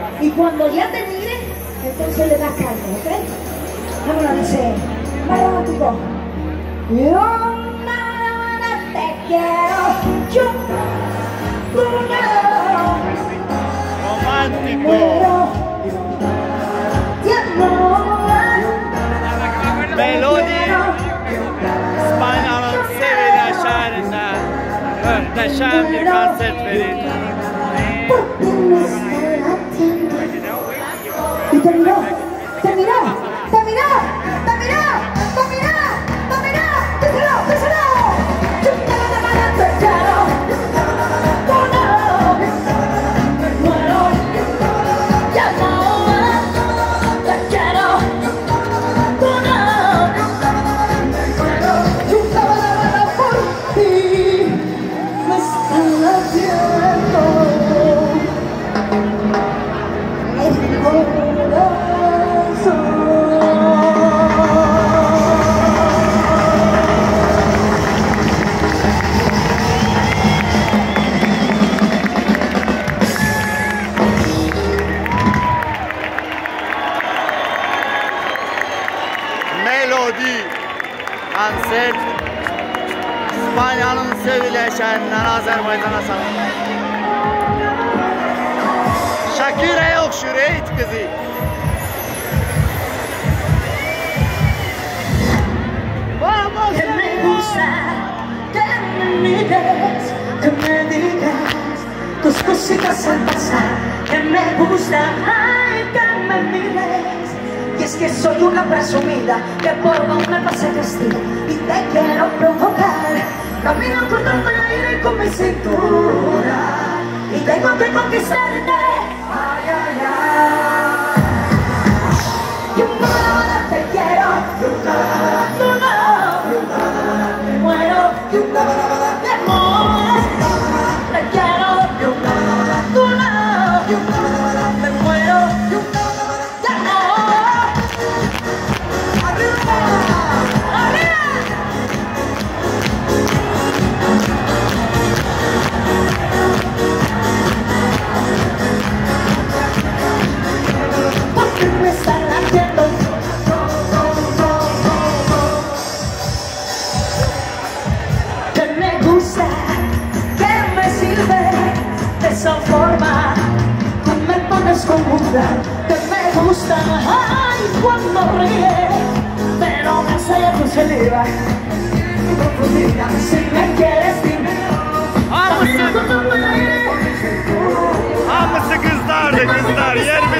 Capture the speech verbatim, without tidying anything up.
Y cuando ya te mire, entonces le das carne, ¿ok? Vámonos, dice, más romántico. Yo nada te quiero, yo tú no. Romántico. Melodi İspanya'nın sevilen şairinden muhteşem bir konser verir. Y terminó, terminó, terminó, terminó, terminó, terminó, terminó, terminó. Yo nada te quiero, tú no. Me muero, ya no te quiero, tú no. Me muero, yo nada por ti me está latiendo. Melodi konser İspanya'nın sevilen şairinden Azerbaycan'a salınır. Shakira yok şuraya it kızı. Que me gusta, que me mires, que me digas tus cositas al pasar. Que me gusta, ay, que me mires. Y es que soy una presumida que por donde pase castiga y te quiero provocar. Camino cortando el aire con mi cintura y tengo que conquistarte. Ay, ay, ay. Yo nada te quiero, yo nada, tú no. Me muero, yo nada, de amor. Te quiero, yo nada, tú no. Me muero, yo nada, de amor. Arriba, arriba. Porque me están latiendo. Que me gusta, que me sirve de esa forma. Tú me pones confusa. Que me gusta, ay, cuando ríe, pero me sale tu saliva. Si me quieres, dime. Hamısı, hamısı kızlar da kızlar yer mi?